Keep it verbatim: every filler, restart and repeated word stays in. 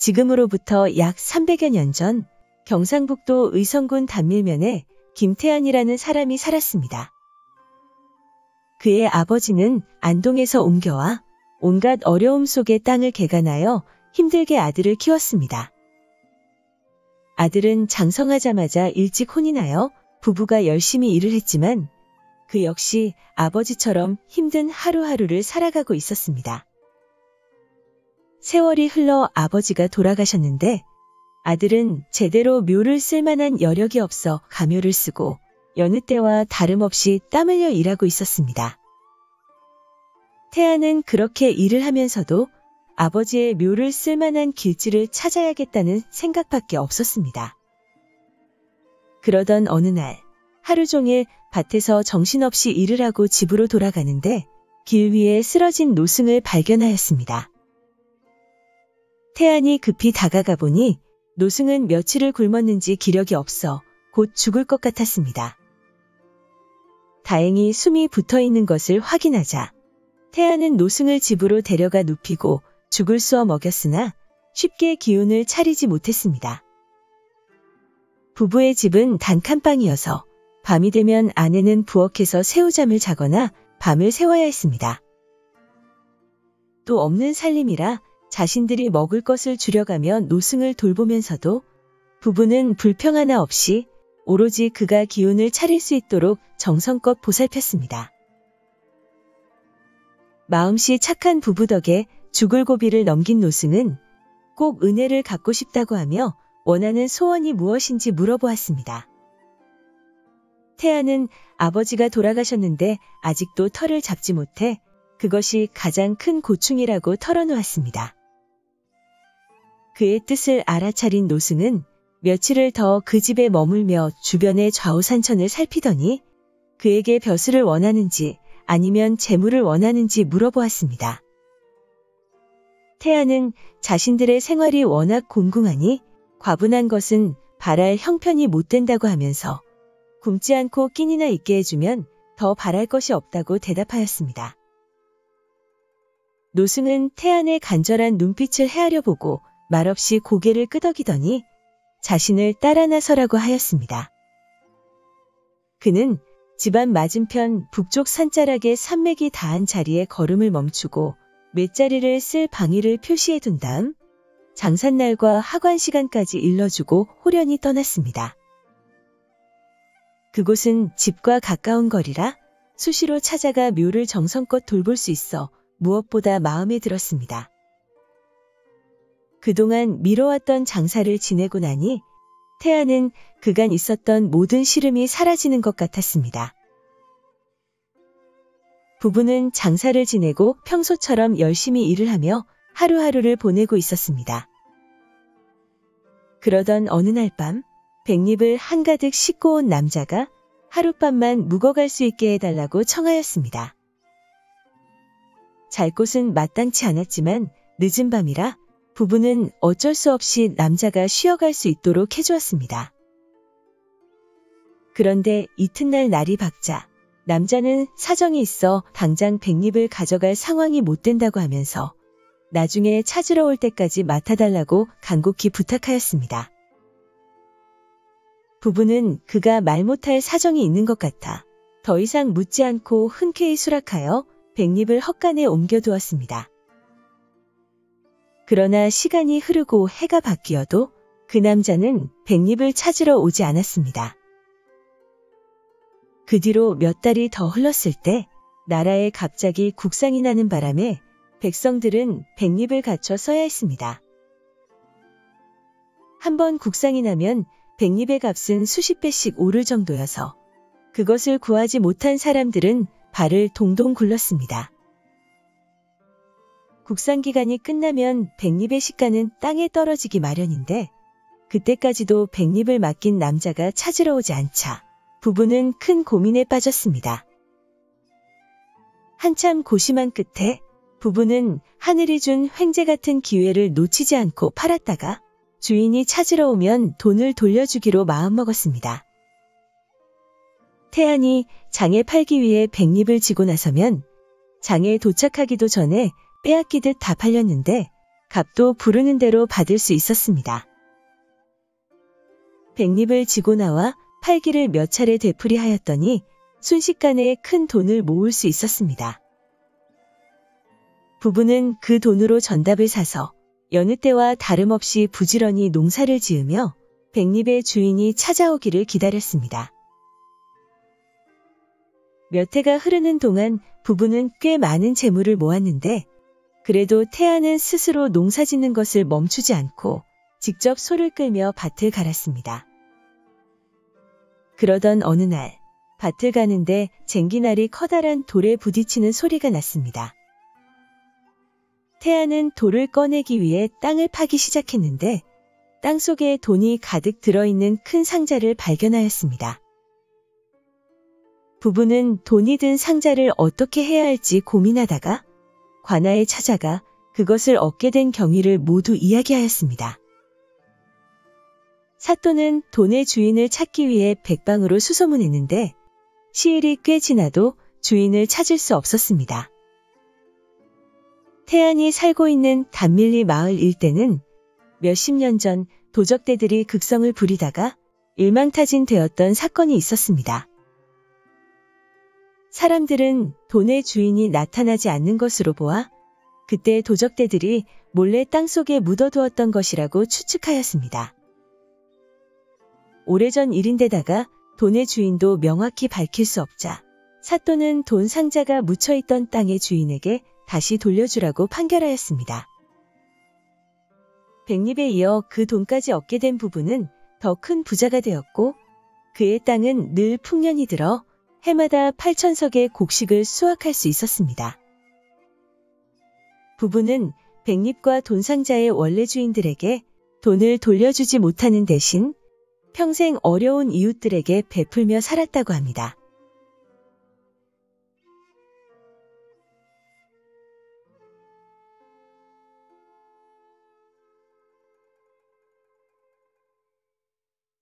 지금으로부터 약 삼백여 년 전 경상북도 의성군 단밀면에 김태안이라는 사람이 살았습니다. 그의 아버지는 안동에서 옮겨와 온갖 어려움 속에 땅을 개간하여 힘들게 아들을 키웠습니다. 아들은 장성하자마자 일찍 혼인하여 부부가 열심히 일을 했지만 그 역시 아버지처럼 힘든 하루하루를 살아가고 있었습니다. 세월이 흘러 아버지가 돌아가셨는데 아들은 제대로 묘를 쓸 만한 여력이 없어 가묘를 쓰고 여느 때와 다름없이 땀 흘려 일하고 있었습니다. 태아는 그렇게 일을 하면서도 아버지의 묘를 쓸 만한 길지를 찾아야겠다는 생각밖에 없었습니다. 그러던 어느 날 하루 종일 밭에서 정신없이 일을 하고 집으로 돌아가는데 길 위에 쓰러진 노승을 발견하였습니다. 태안이 급히 다가가 보니 노승은 며칠을 굶었는지 기력이 없어 곧 죽을 것 같았습니다. 다행히 숨이 붙어있는 것을 확인하자 태안은 노승을 집으로 데려가 눕히고 죽을 쑤어 먹였으나 쉽게 기운을 차리지 못했습니다. 부부의 집은 단칸방이어서 밤이 되면 아내는 부엌에서 새우잠을 자거나 밤을 새워야 했습니다. 또 없는 살림이라 자신들이 먹을 것을 줄여가며 노승을 돌보면서도 부부는 불평 하나 없이 오로지 그가 기운을 차릴 수 있도록 정성껏 보살폈습니다. 마음씨 착한 부부 덕에 죽을 고비를 넘긴 노승은 꼭 은혜를 갚고 싶다고 하며 원하는 소원이 무엇인지 물어보았습니다. 태아는 아버지가 돌아가셨는데 아직도 터를 잡지 못해 그것이 가장 큰 고충이라고 털어놓았습니다. 그의 뜻을 알아차린 노승은 며칠을 더 그 집에 머물며 주변의 좌우산천을 살피더니 그에게 벼슬을 원하는지 아니면 재물을 원하는지 물어보았습니다. 태아는 자신들의 생활이 워낙 곤궁하니 과분한 것은 바랄 형편이 못 된다고 하면서 굶지 않고 끼니나 있게 해주면 더 바랄 것이 없다고 대답하였습니다. 노승은 태안의 간절한 눈빛을 헤아려 보고 말없이 고개를 끄덕이더니 자신을 따라 나서라고 하였습니다. 그는 집안 맞은편 북쪽 산자락에 산맥이 닿은 자리에 걸음을 멈추고 맷자리를 쓸 방위를 표시해 둔 다음 장산날과 하관 시간까지 일러주고 호련히 떠났습니다. 그곳은 집과 가까운 거리라 수시로 찾아가 묘를 정성껏 돌볼 수 있어 무엇보다 마음에 들었습니다. 그동안 미뤄왔던 장사를 지내고 나니 태아는 그간 있었던 모든 시름이 사라지는 것 같았습니다. 부부는 장사를 지내고 평소처럼 열심히 일을 하며 하루하루를 보내고 있었습니다. 그러던 어느 날 밤 백립을 한가득 싣고 온 남자가 하룻밤만 묵어갈 수 있게 해달라고 청하였습니다. 잘 곳은 마땅치 않았지만 늦은 밤이라 부부는 어쩔 수 없이 남자가 쉬어갈 수 있도록 해주었습니다. 그런데 이튿날 날이 밝자 남자는 사정이 있어 당장 백립을 가져갈 상황이 못 된다고 하면서 나중에 찾으러 올 때까지 맡아달라고 간곡히 부탁하였습니다. 부부는 그가 말 못할 사정이 있는 것 같아 더 이상 묻지 않고 흔쾌히 수락하여 백립을 헛간에 옮겨두었습니다. 그러나 시간이 흐르고 해가 바뀌어도 그 남자는 백립을 찾으러 오지 않았습니다. 그 뒤로 몇 달이 더 흘렀을 때 나라에 갑자기 국상이 나는 바람에 백성들은 백립을 갖춰 써야 했습니다. 한번 국상이 나면 백립의 값은 수십 배씩 오를 정도여서 그것을 구하지 못한 사람들은 발을 동동 굴렀습니다. 국상 기간이 끝나면 백립의 시가는 땅에 떨어지기 마련인데 그때까지도 백립을 맡긴 남자가 찾으러 오지 않자 부부는 큰 고민에 빠졌습니다. 한참 고심한 끝에 부부는 하늘이 준 횡재 같은 기회를 놓치지 않고 팔았다가 주인이 찾으러 오면 돈을 돌려주기로 마음먹었습니다. 태안이 장에 팔기 위해 백립을 지고 나서면 장에 도착하기도 전에 빼앗기듯 다 팔렸는데 값도 부르는 대로 받을 수 있었습니다. 백립을 지고 나와 팔기를 몇 차례 되풀이하였더니 순식간에 큰 돈을 모을 수 있었습니다. 부부는 그 돈으로 전답을 사서 여느 때와 다름없이 부지런히 농사를 지으며 백립의 주인이 찾아오기를 기다렸습니다. 몇 해가 흐르는 동안 부부는 꽤 많은 재물을 모았는데 그래도 태아는 스스로 농사 짓는 것을 멈추지 않고 직접 소를 끌며 밭을 갈았습니다. 그러던 어느 날 밭을 가는데 쟁기날이 커다란 돌에 부딪히는 소리가 났습니다. 태아는 돌을 꺼내기 위해 땅을 파기 시작했는데 땅속에 돈이 가득 들어있는 큰 상자를 발견하였습니다. 부부는 돈이 든 상자를 어떻게 해야 할지 고민하다가 관아에 찾아가 그것을 얻게 된 경위를 모두 이야기하였습니다. 사또는 돈의 주인을 찾기 위해 백방으로 수소문했는데 시일이 꽤 지나도 주인을 찾을 수 없었습니다. 태안이 살고 있는 단밀리 마을 일대는 몇십 년 전 도적대들이 극성을 부리다가 일망타진되었던 사건이 있었습니다. 사람들은 돈의 주인이 나타나지 않는 것으로 보아 그때 도적대들이 몰래 땅속에 묻어두었던 것이라고 추측하였습니다. 오래전 일인데다가 돈의 주인도 명확히 밝힐 수 없자 사또는 돈 상자가 묻혀있던 땅의 주인에게 다시 돌려주라고 판결하였습니다. 백립에 이어 그 돈까지 얻게 된 부부는 더 큰 부자가 되었고 그의 땅은 늘 풍년이 들어 해마다 팔천석의 곡식을 수확할 수 있었습니다. 부부는 백립과 돈상자의 원래 주인들에게 돈을 돌려주지 못하는 대신 평생 어려운 이웃들에게 베풀며 살았다고 합니다.